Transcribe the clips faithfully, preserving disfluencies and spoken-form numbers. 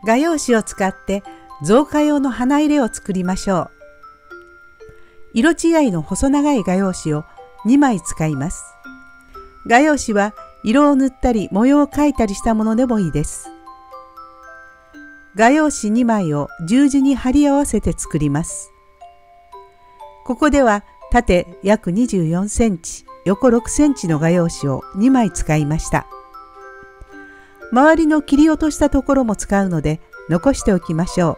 画用紙を使って造花用の花入れを作りましょう。色違いの細長い画用紙をにまい使います。画用紙は色を塗ったり模様を描いたりしたものでもいいです。画用紙にまいを十字に貼り合わせて作ります。ここでは縦約にじゅうよんセンチ、横ろくセンチの画用紙をにまい使いました。周りの切り落としたところも使うので残しておきましょう。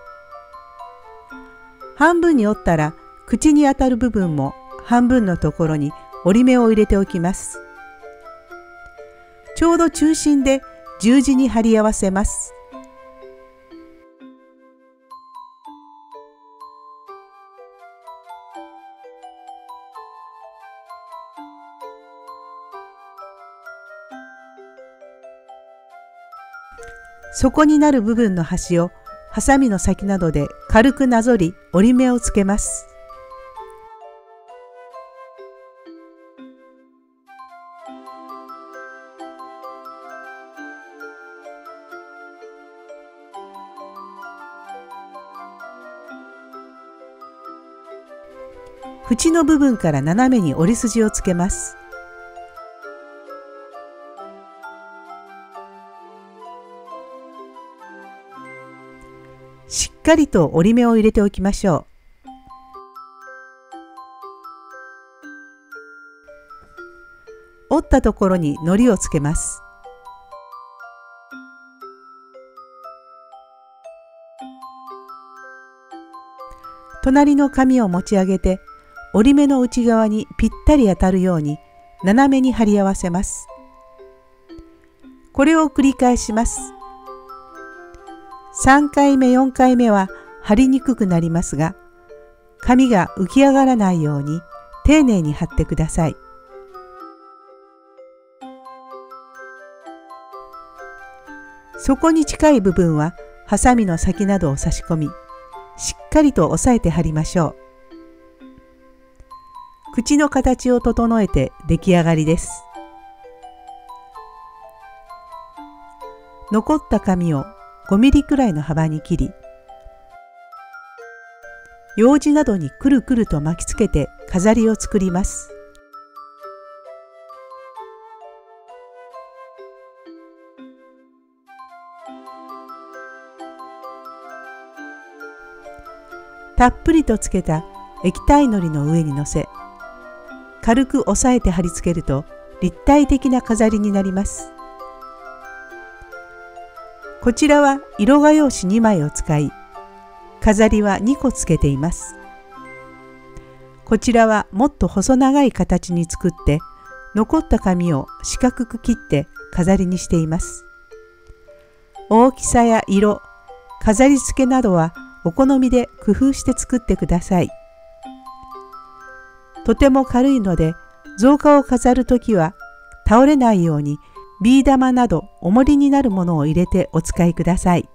半分に折ったら口に当たる部分も半分のところに折り目を入れておきます。ちょうど中心で十字に貼り合わせます。底になる部分の端をハサミの先などで軽くなぞり折り目をつけます。縁の部分から斜めに折り筋をつけます。しっかりと折り目を入れておきましょう。折ったところに糊をつけます。隣の紙を持ち上げて折り目の内側にぴったり当たるように斜めに貼り合わせます。これを繰り返します。さんかいめよんかいめは貼りにくくなりますが、紙が浮き上がらないように丁寧に貼ってください。底に近い部分はハサミの先などを差し込み、しっかりと押さえて貼りましょう。口の形を整えて出来上がりです。残った紙をごミリくらいの幅に切り、ようじなどにくるくると巻きつけて飾りを作ります。たっぷりとつけた液体のりの上にのせ、軽く押さえて貼り付けると立体的な飾りになります。こちらは色画用紙にまいを使い、飾りはにこつけています。こちらはもっと細長い形に作って、残った紙を四角く切って飾りにしています。大きさや色、飾り付けなどはお好みで工夫して作ってください。とても軽いので、造花を飾るときは倒れないようにビー玉など重りになるものを入れてお使いください。